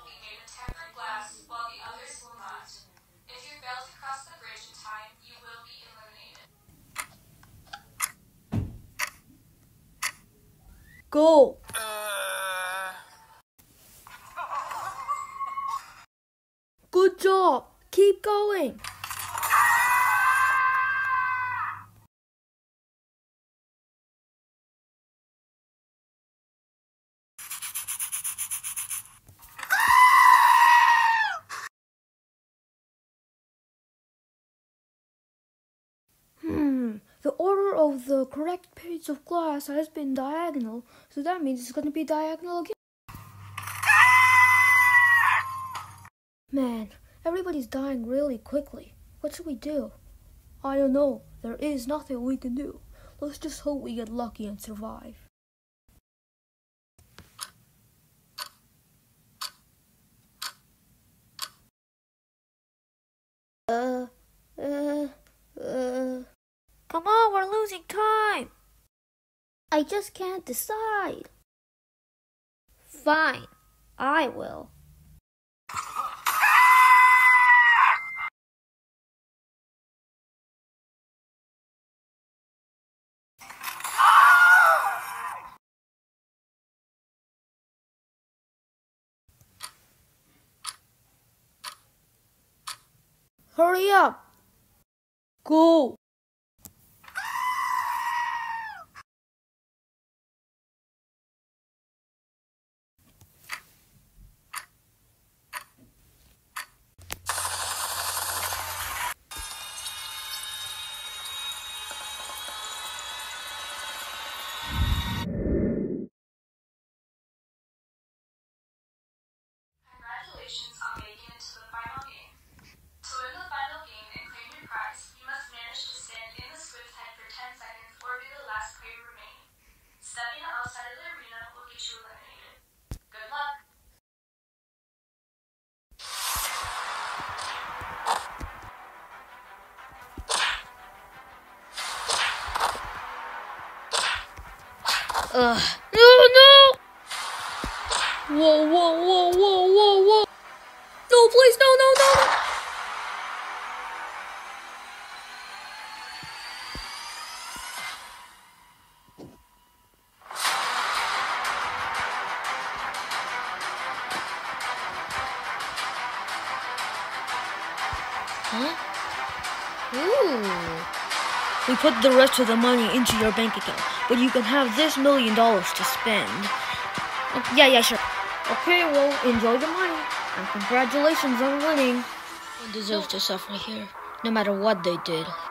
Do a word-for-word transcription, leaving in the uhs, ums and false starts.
will be made of tempered glass, while the others will not. If you fail to cross the bridge in time, you will be eliminated. Go! Good job! Keep going! Hmm, the order of the correct page of glass has been diagonal, so that means it's going to be diagonal again. Man, everybody's dying really quickly. What should we do? I don't know. There is nothing we can do. Let's just hope we get lucky and survive. Uh, uh, uh... Come on, we're losing time! I just can't decide. Fine, I will. Hurry up! Go! Congratulations on making it to the final game. To win the final game and claim your prize, you must manage to stand in the squid's head for ten seconds or be the last player remaining. Stepping outside of the arena will get you eliminated. Good luck! Ugh. No, no! Whoa, whoa, whoa, whoa, whoa, whoa! No, please, no, no, no! Huh? Ooh. We put the rest of the money into your bank account, but you can have this million dollars to spend. Uh, yeah, yeah, sure. Okay, well, enjoy the money, and congratulations on winning. No one deserves to suffer here, no matter what they did.